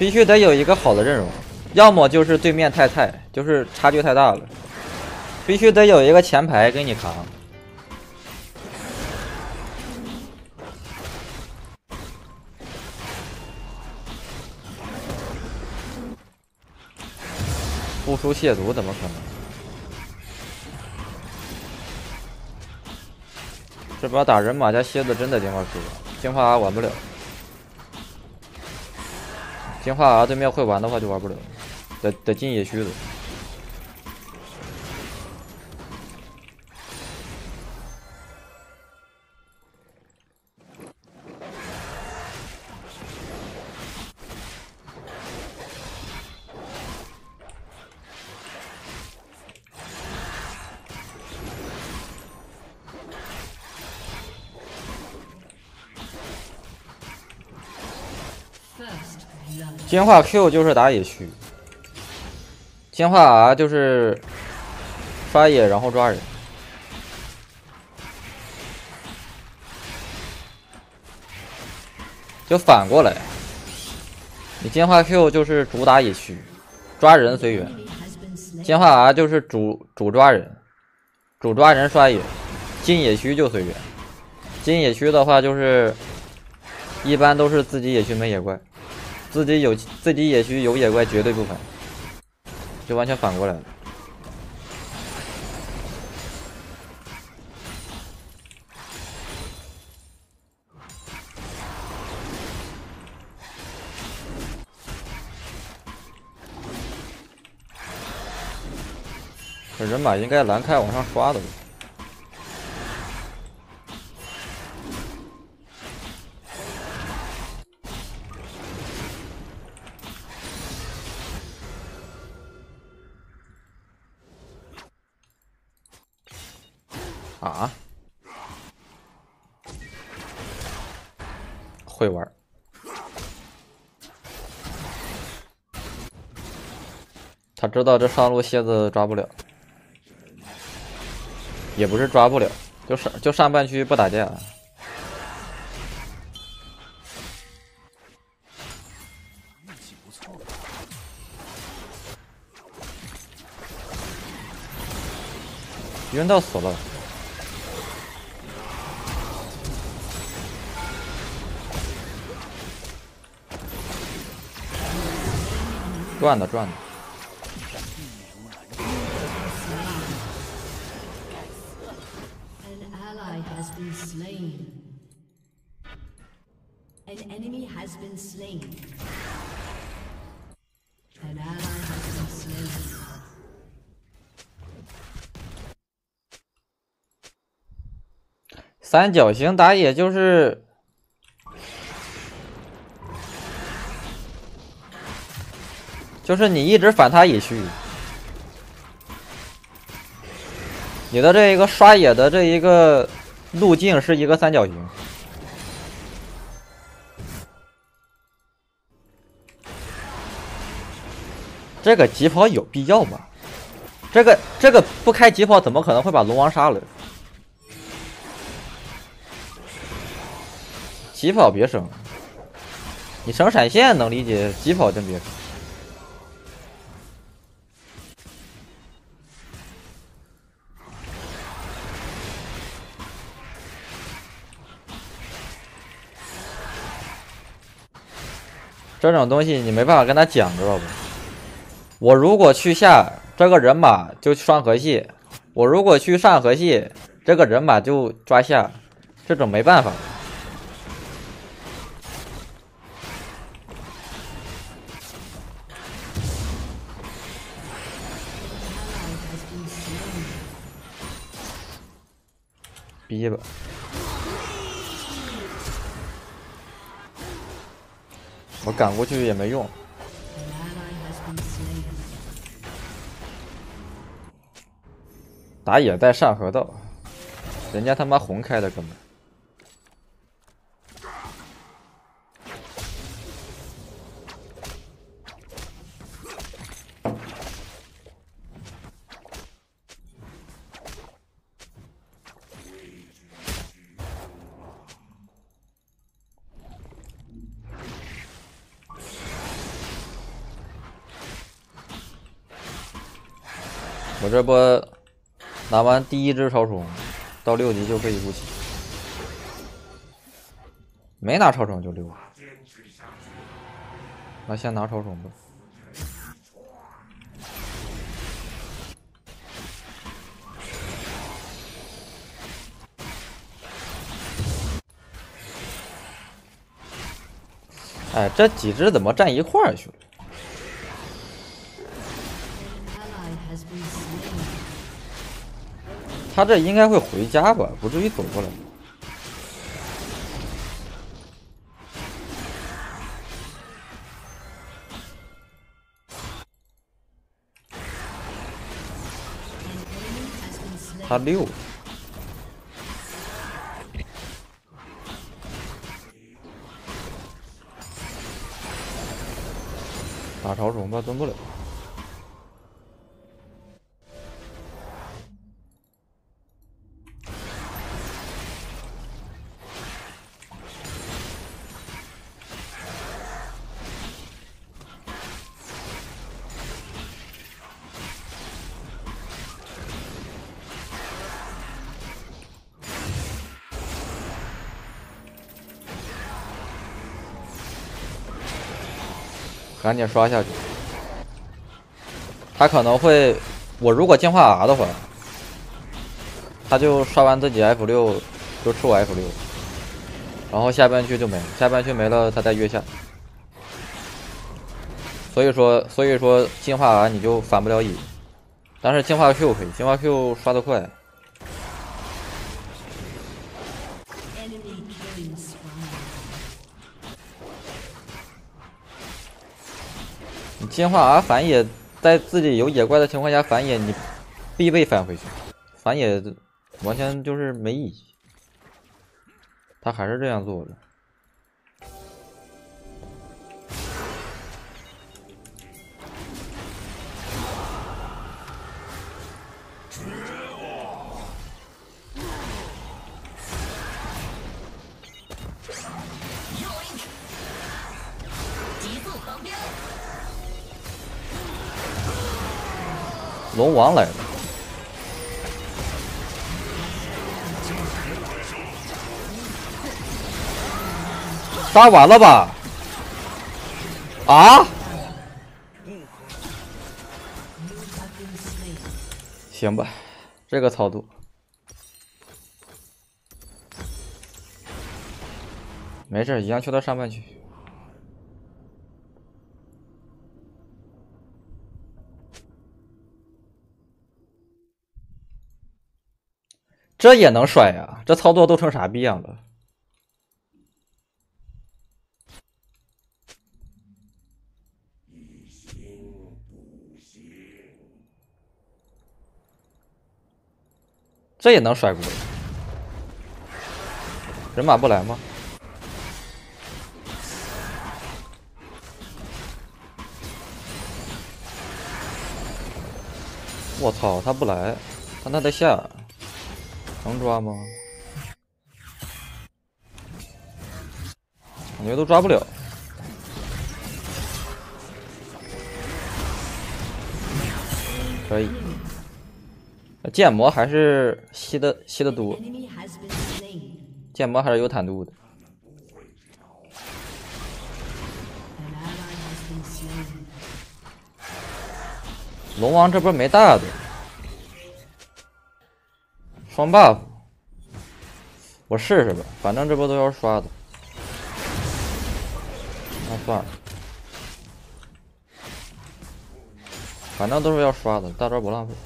必须得有一个好的阵容，要么就是对面太菜，就是差距太大了，必须得有一个前排给你扛。不出亵渎怎么可能？这把打人马加蝎子真的进化 Q， 进化 R 玩不了。进化 R 对面会玩的话就玩不了，得进野区的。进化 Q 就是打野区，进化 R 就是刷野然后抓人。就反过来，你进化 Q 就是主打野区，抓人随缘；进化 R 就是主抓人，主抓人刷野，进野区就随缘。进野区的话就是一般都是自己野区没野怪。自己野区有野怪绝对不反，就完全反过来了。这人马应该蓝开往上刷的。啊，会玩。他知道这上路蝎子抓不了，也不是抓不了，就上半区不打架。晕到死了。转的。三角形打野就是你一直反他野区，你的这一个刷野的这一个路径是一个三角形。这个疾跑有必要吗？这个不开疾跑怎么可能会把龙王杀了？疾跑别升，你升闪现能理解，疾跑真别升。这种东西你没办法跟他讲，知道不？我如果去下，这个人马就双河蟹；我如果去上河蟹，这个人马就抓下，这种没办法。逼吧。我赶过去也没用。打野在上河道，人家他妈红开的根本。 我这波拿完第一只超虫，到6级就可以入棋。没拿超虫就溜。那先拿超虫吧。哎，这几只怎么站一块儿去了？他这应该会回家吧，不至于走过来。他6。打超虫吧，蹲不了。赶紧刷下去。他可能会，我如果进化 R 的话，他就刷完自己 F6，就吃我 F6，然后下半区就没了，下半区没了，他再跃下。所以说进化 R 你就反不了野，但是进化 Q 可以，进化 Q 刷得快。你进化 R 反野，在自己有野怪的情况下反野，你必被反回去，反野完全就是没意义。他还是这样做的。龙王来了，杀完了吧？啊？行吧，这个操作没事，一样去到上半区。这也能甩呀？这操作都成啥逼样了？这也能甩过来？人马不来吗？我操，他不来，他得下，能抓吗？感觉都抓不了。可以。剑魔还是吸的多，剑魔还是有坦度的。龙王这波没大的，双 buff， 我试试吧，反正这波都要刷的，那算了，反正都是要刷的，大招不浪费。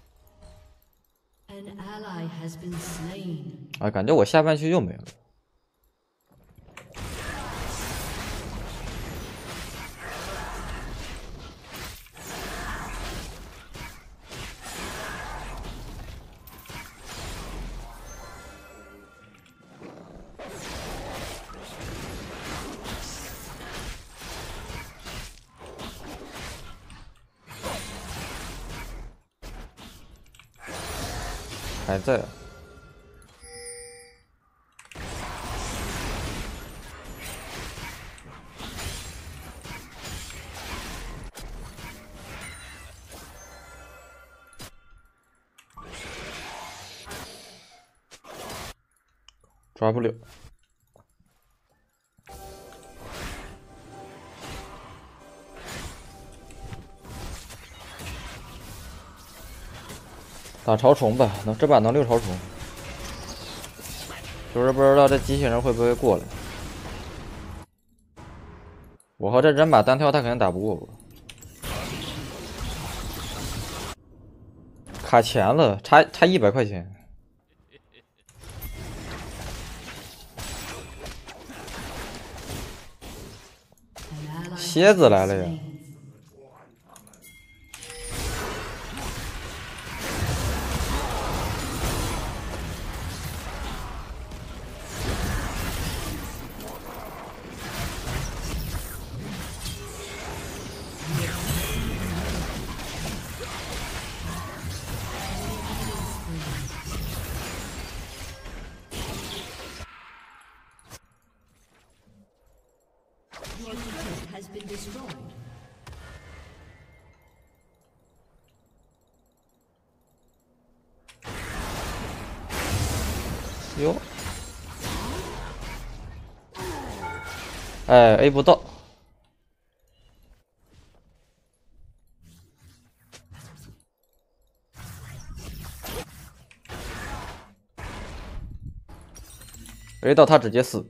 哎，感觉我下半区又没了。还在。 抓不了。打潮虫吧，这把能溜潮虫。就是不知道这机器人会不会过来。我和这人马单挑，他肯定打不过我。卡钱了，差100块钱。蝎子来了呀！哟，哎 ，A 不到。A 到他直接死的。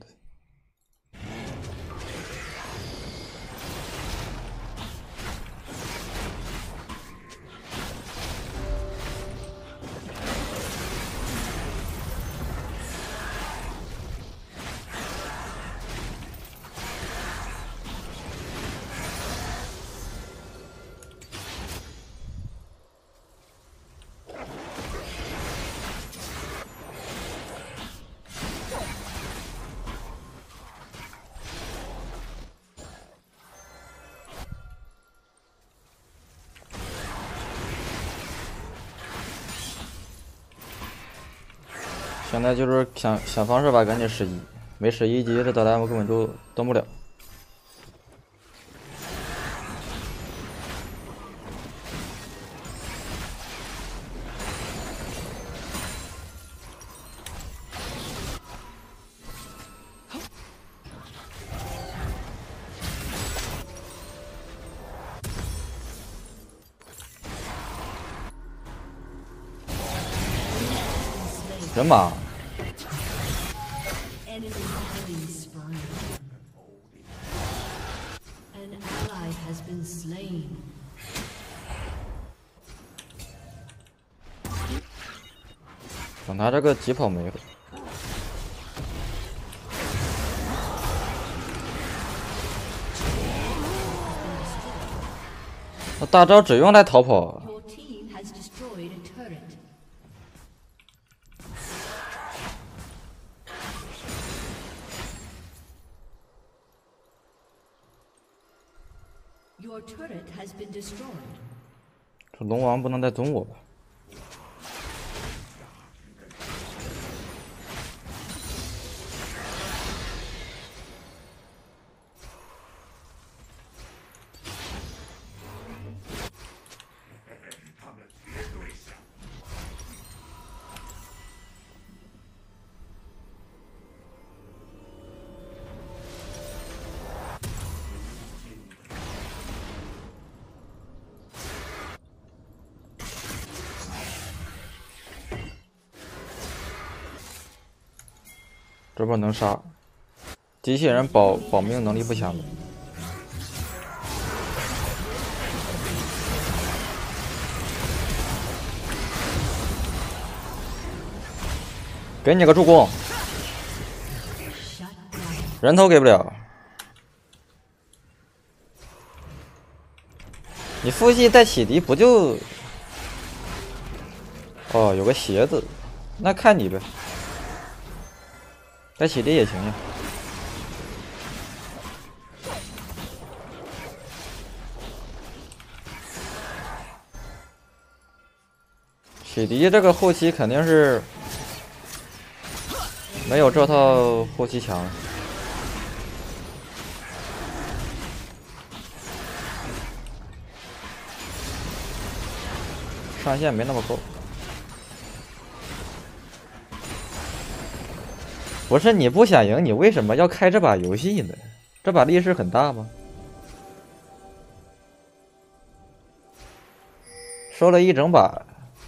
现在就是想方设法赶紧11，没11级这导弹我根本就动不了。人马。等他这个疾跑没了，那大招只用来逃跑。这龙王不能再蹲我吧？这波能杀，机器人保命能力不强的。给你个助攻，人头给不了。你附近带启迪不就？哦，有个鞋子，那看你呗。带启迪也行呀。启迪这个后期肯定是没有这套后期强。上限没那么高。 不是你不想赢，你为什么要开这把游戏呢？这把劣势很大吗？收了一整把。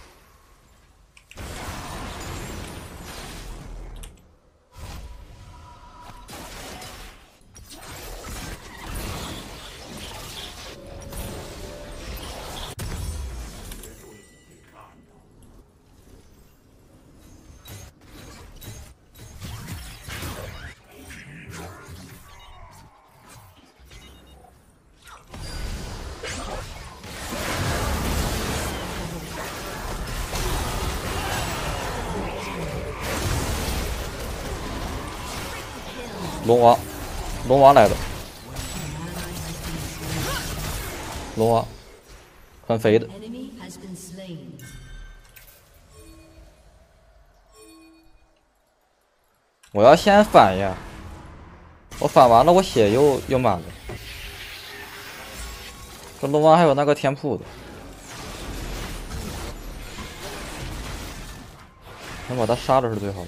龙王来了，龙王很肥的。我要先反呀，我反完了，我血又满了。这龙王还有那个天铺的，能把他杀了是最好的。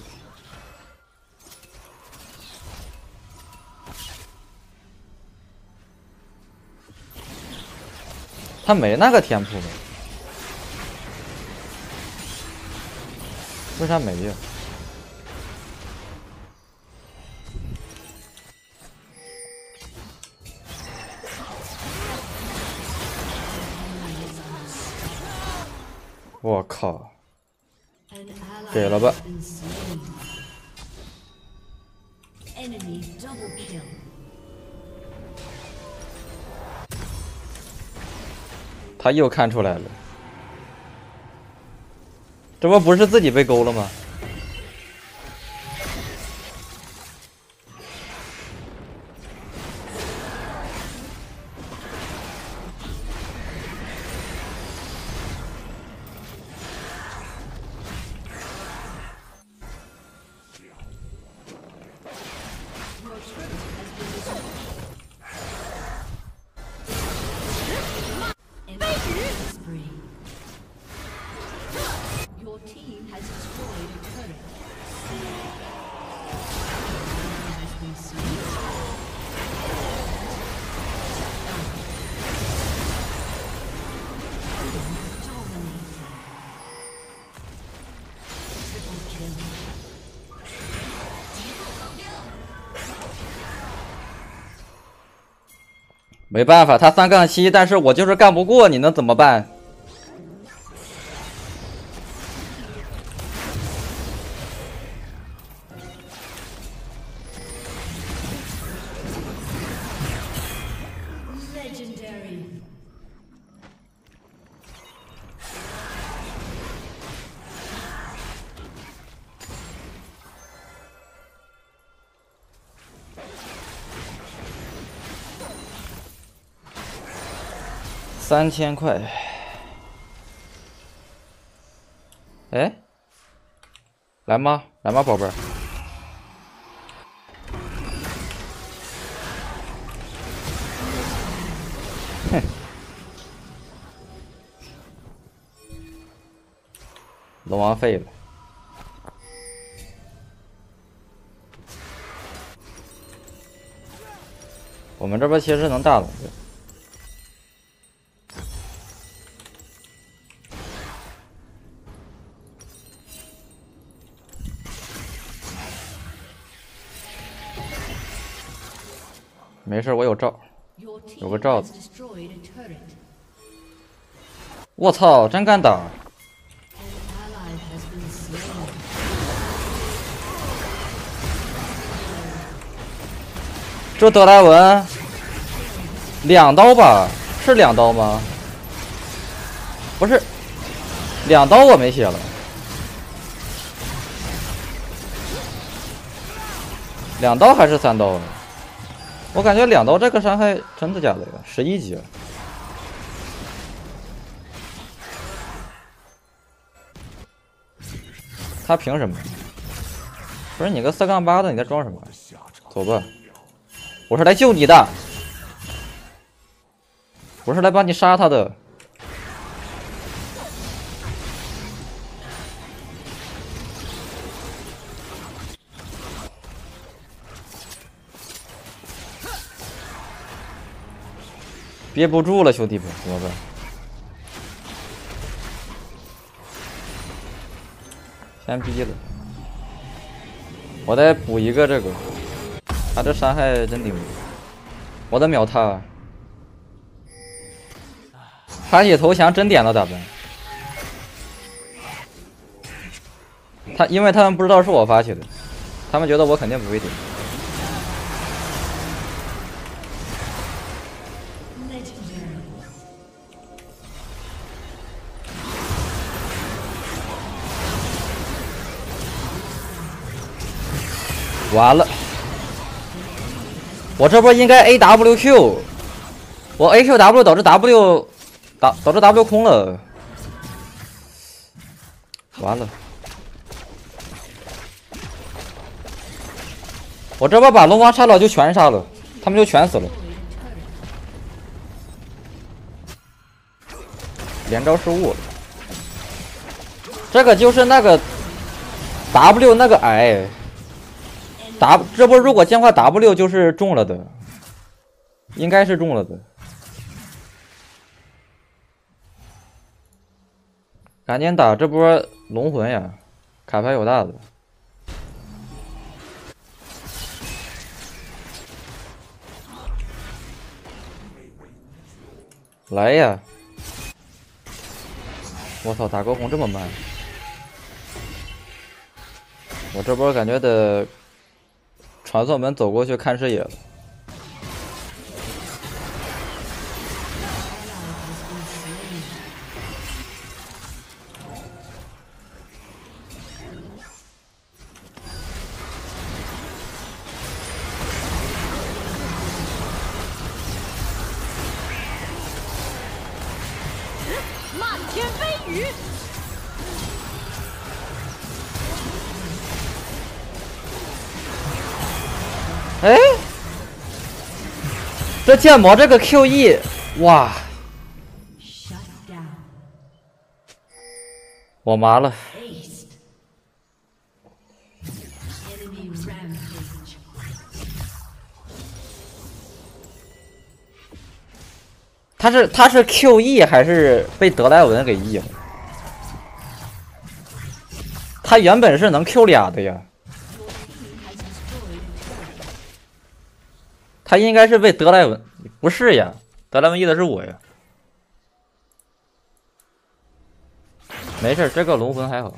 他没那个天铺，为啥没呀？我靠！给了吧。他又看出来了，这不是自己被勾了吗？没办法，他3-7，但是我就是干不过，你能怎么办？3000块，哎，来吗？来吗，宝贝儿？哼，龙王废了。我们这边其实能大龙的。没事，我有罩，有个罩子。我操，真敢打！这德莱文2刀吧？是2刀吗？不是，2刀我没血了。2刀还是3刀？我感觉2刀这个伤害真的假的呀？11级。他凭什么？不是你个4-8的，你在装什么？走吧，我是来救你的，我是来帮你杀他的。 憋不住了，兄弟们，怎么办？先逼了，我再补一个这个，他这伤害真顶，我得秒他。发起投降真点了咋办？因为他们不知道是我发起的，他们觉得我肯定不会点。完了，我这波应该 AWQ， 我 AQW 导致 W 导致 W 空了，完了，我这波把龙王杀了就全杀了，他们就全死了，连招失误了，这个就是那个 W 那个矮。这波如果剑化 W 就是中了的，应该是中了的。赶紧打这波龙魂呀，卡牌有大的。来呀！我操，打高红这么慢，我这波感觉得。传送门走过去看视野了， 漫天飞雨。 哎，这剑魔这个 QE， 哇，我麻了。他是 QE 还是被德莱文给 E 了？他原本是能 Q 俩的呀。他应该是被德莱文，不是呀，德莱文 E 的是我呀。没事，这个龙魂还好。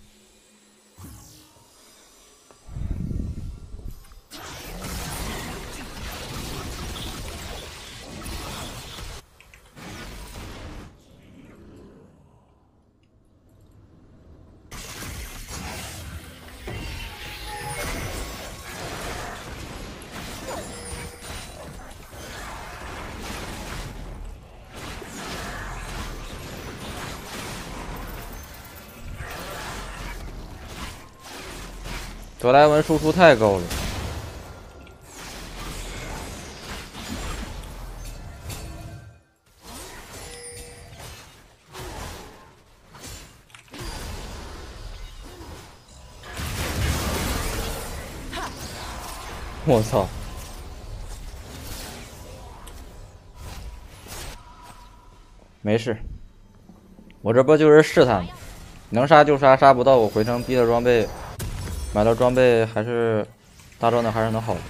德莱文输出太高了，我操！没事，我这波就是试探，能杀就杀，杀不到我回城逼的装备。买了装备还是大招呢，还是能好的。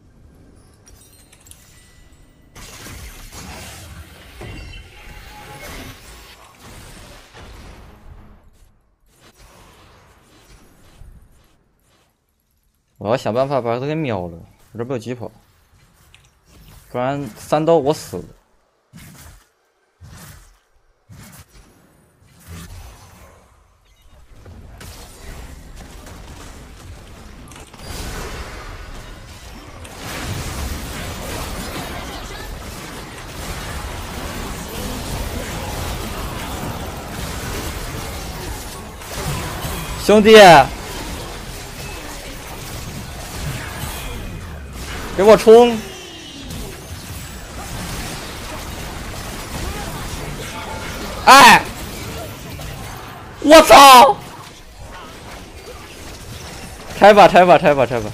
我要想办法把他给秒了，我这不有疾跑，不然3刀我死了。兄弟，给我冲！哎，我操！拆吧，拆吧，拆吧，拆吧！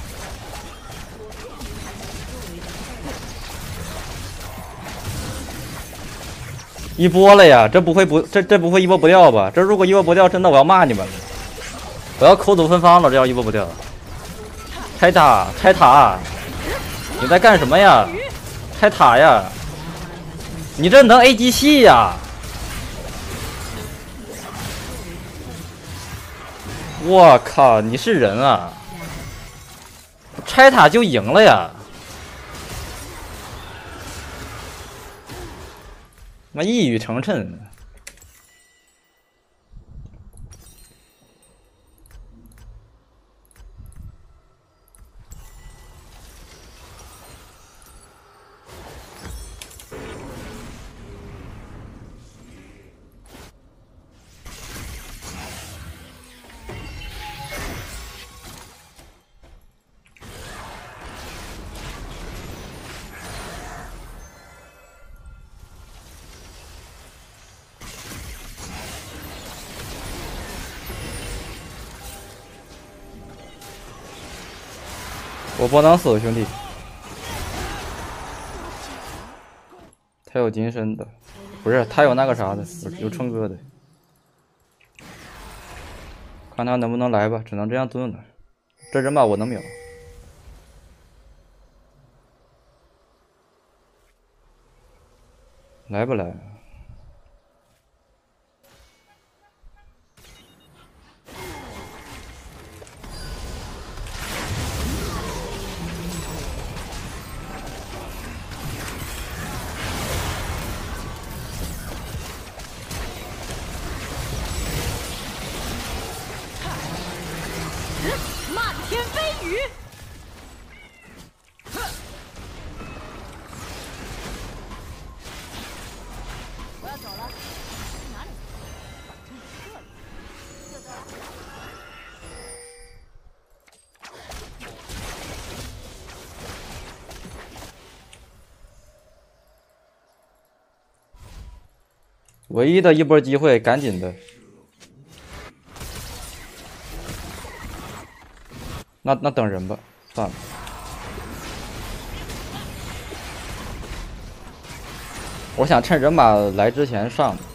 一波了呀！这不会一波不掉吧？这如果一波不掉，真的我要骂你们了！我要口吐芬芳了！这要一波不掉，拆塔拆塔！你在干什么呀？拆塔呀！你这能 A 机器呀？我靠！你是人啊？拆塔就赢了呀！妈一语成谶。我不能死，兄弟。他有金身的，不是他有那个啥的，有冲哥的。看他能不能来吧，只能这样蹲了。这人马我能秒。来不来？ 漫天飞雨。我要走了，去哪里？这里，就这。 唯一的一波机会，赶紧的。那等人吧，算了。我想趁人马来之前上的。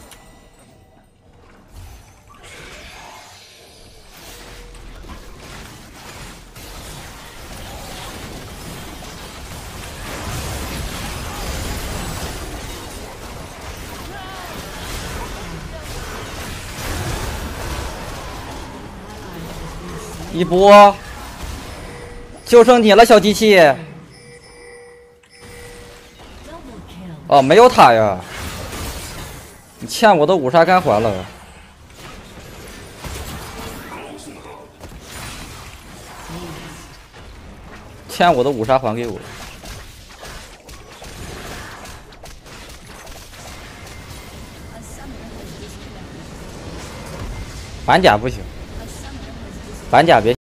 一波。就剩你了，小机器。哦，没有塔呀！你欠我的五杀该还了。欠我的五杀还给我。板甲不行，板甲别。